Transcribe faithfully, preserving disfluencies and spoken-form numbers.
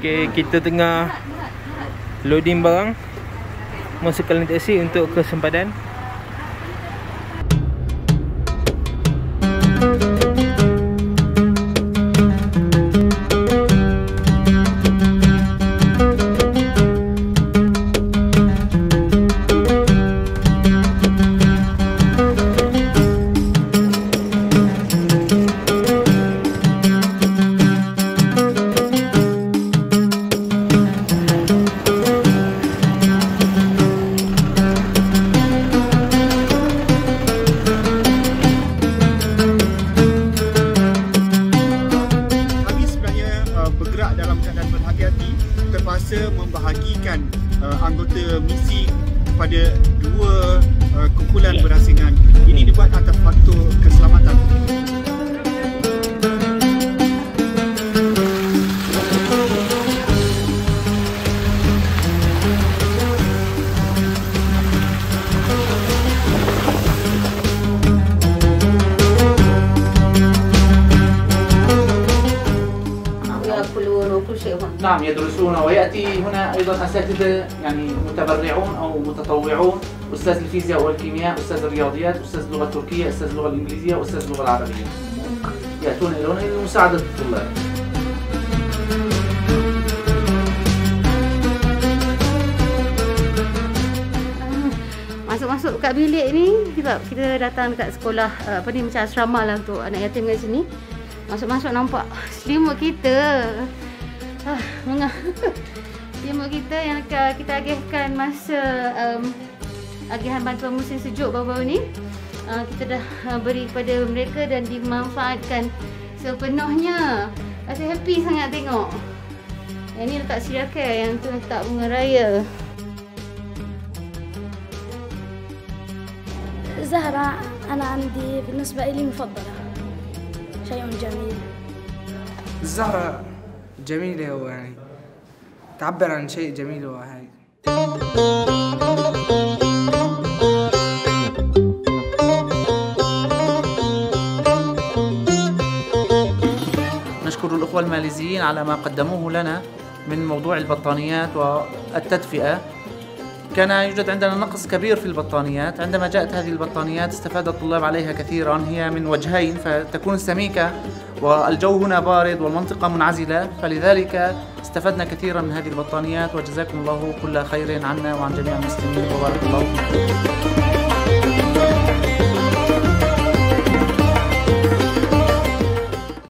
Okay, kita tengah loading barang, masukkan dalam taksi untuk ke sempadan. Bergerak dalam keadaan berhati-hati, terpaksa membahagikan uh, anggota misi kepada dua uh, kumpulan berasingan. Ini dibuat atas faktor keselamatan. نعم يدرسون ويأتي هنا أيضا أساتذة يعني متبرعون أو متطوعون، أستاذ الفيزياء والكيمياء، أستاذ الرياضيات، أستاذ اللغة التركية، أستاذ اللغة الإنجليزية، وأستاذ اللغة العربية. يأتون إلى هنا لمساعدة الطلاب. Masuk-masuk kat bilik ni sebab kita datang dekat sekolah apa ni macam asrama lah untuk anak yatim kat sini. Masuk-masuk nampak selimut kita. Ah, mengah. Selimut kita yang kita agihkan masa um, agihan bantuan musim sejuk baru-baru ni. Uh, kita dah uh, beri kepada mereka dan dimanfaatkan sepenuhnya. Rasa happy sangat tengok. Yang ni letak Syria Care, yang tu letak bunga raya. زهرة أنا عندي بالنسبة لي مفضلة، شيء جميل. الزهرة جميلة ويعني تعبر عن شيء جميل وهاي. نشكر الأخوة الماليزيين على ما قدموه لنا من موضوع البطانيات والتدفئة. كان يوجد عندنا نقص كبير في البطانيات. عندما جاءت هذه البطانيات استفاد الطلاب عليها كثيرا. هي من وجهين، فتكون سميكة والجو هنا بارد والمنطقة منعزلة، فلذلك استفدنا كثيرا من هذه البطانيات. وجزاكم الله كل خير عنا وعن جميع المسلمين وبارك الله فيكم.